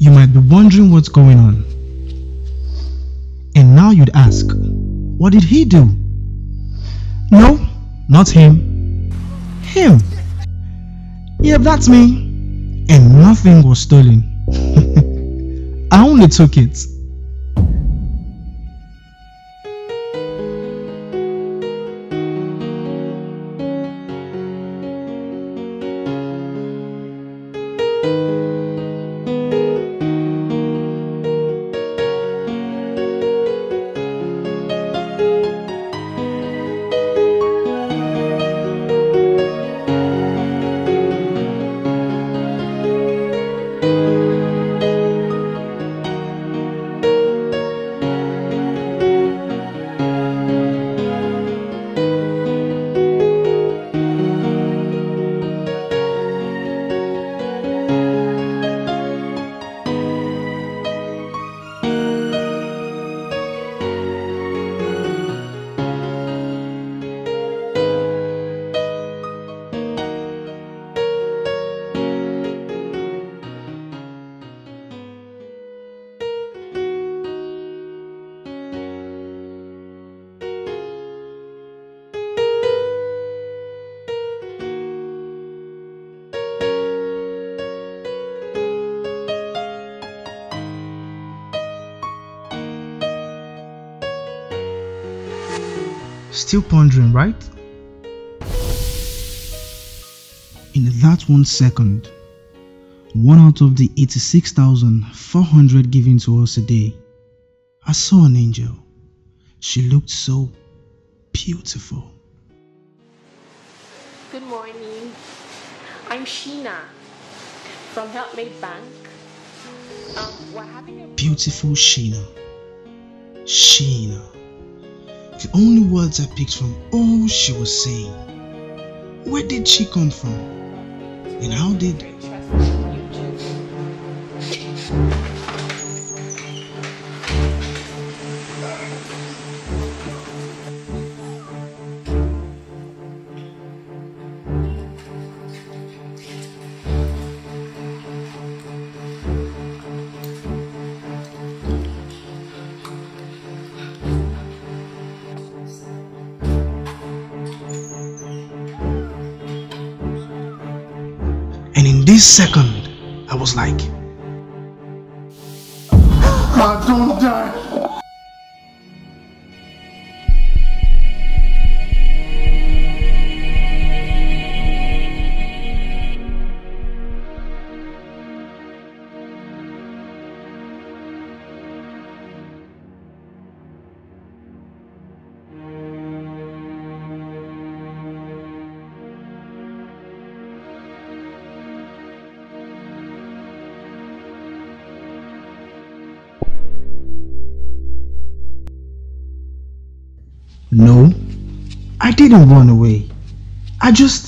You might be wondering what's going on. And now you'd ask, what did he do? No, not him. Him. Yep, that's me. And nothing was stolen. I only took it. Still pondering, right? In that 1 second, 1 out of the 86,400 given to us a day, I saw an angel. She looked so beautiful. Good morning. I'm Sheena from Helpmate Bank. We're having a beautiful Sheena. Sheena. The only words I picked from all she was saying. Where did she come from? And how did... And in this second, I was like, don't die. no, I didn't run away. I just...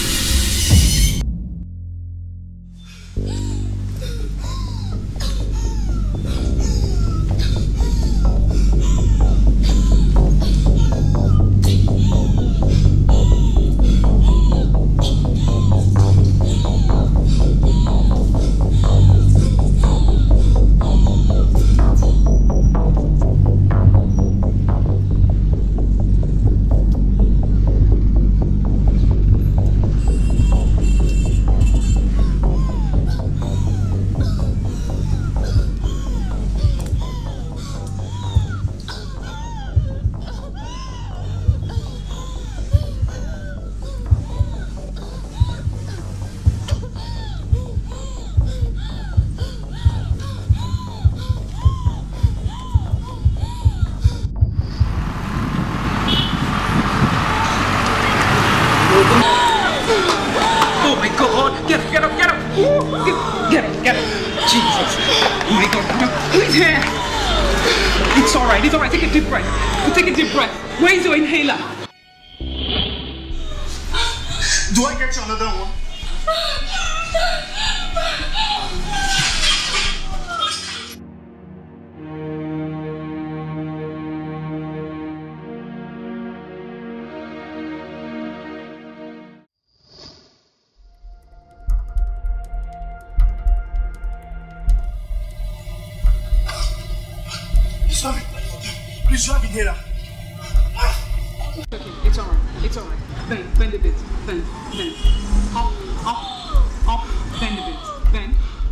Get up. Jesus. Oh my God. Who's here? It's alright. Take a deep breath. Where's your inhaler? Do I get you another one? Please drop it here. Okay, it's alright. It's alright. Bend a bit. Bend. Up. Bend a bit. Bend.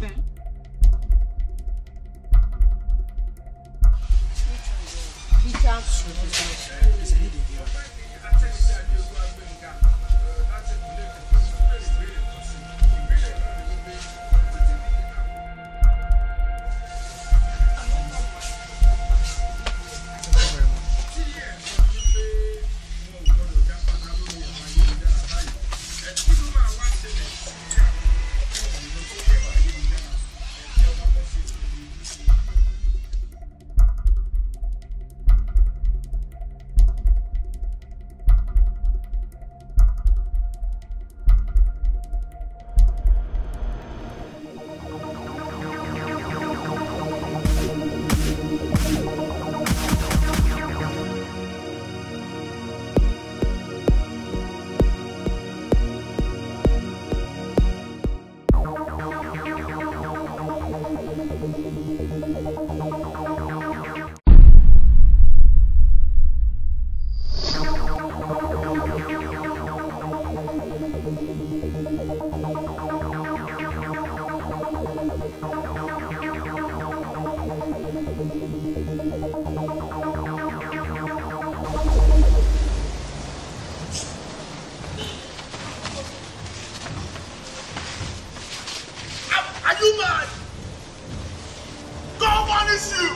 Are you mad? God punish you!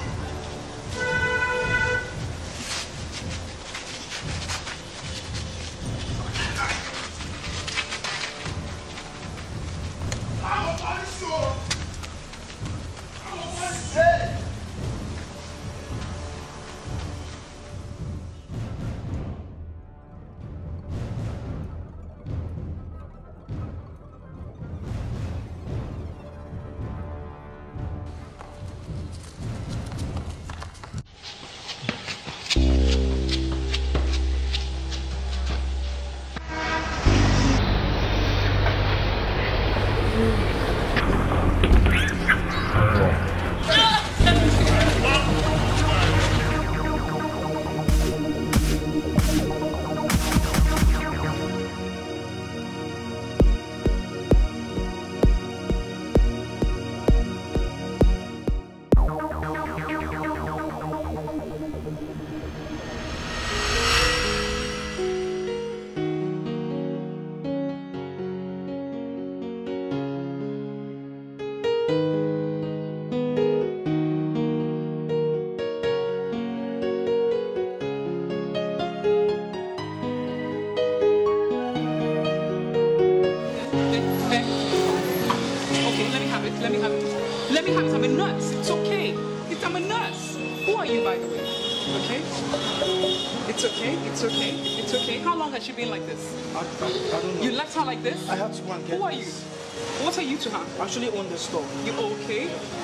Let me have it. I'm a nurse. It's okay. I'm a nurse. Who are you, by the way? Okay? It's okay. It's okay. It's okay. How long has she been like this? I don't know. You left her like this? I have to go and get Who are you? What are you to her? I actually own the store. You okay?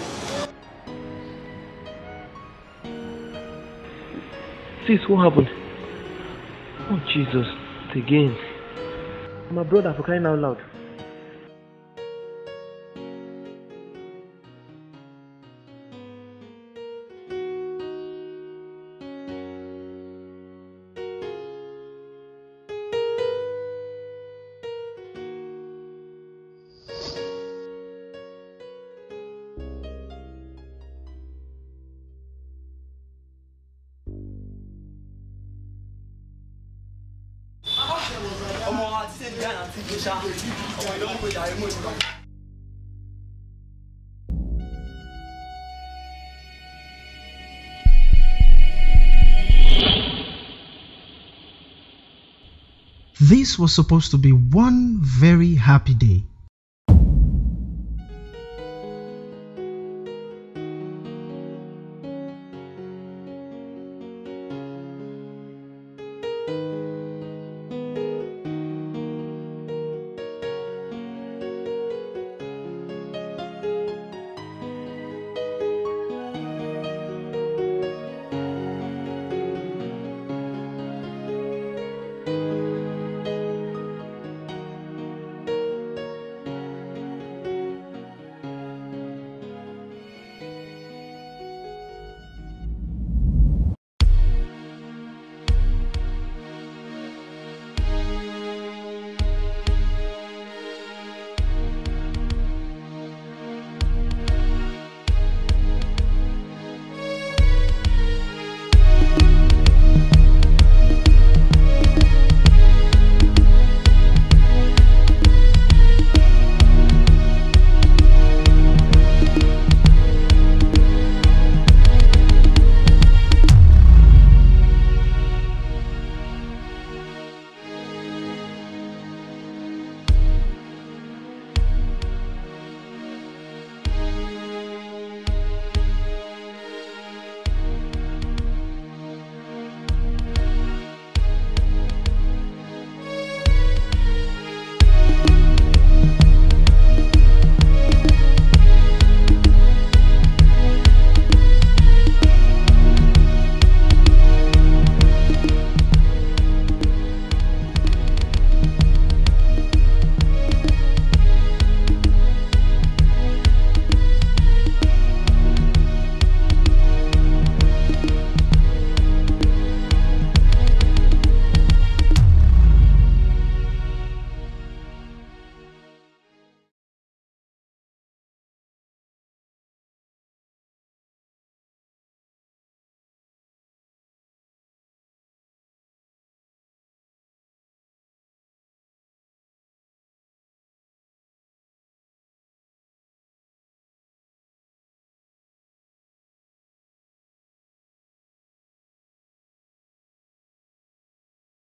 Sis, what happened? Oh, Jesus. Again. My brother, for crying out loud. This was supposed to be one very happy day.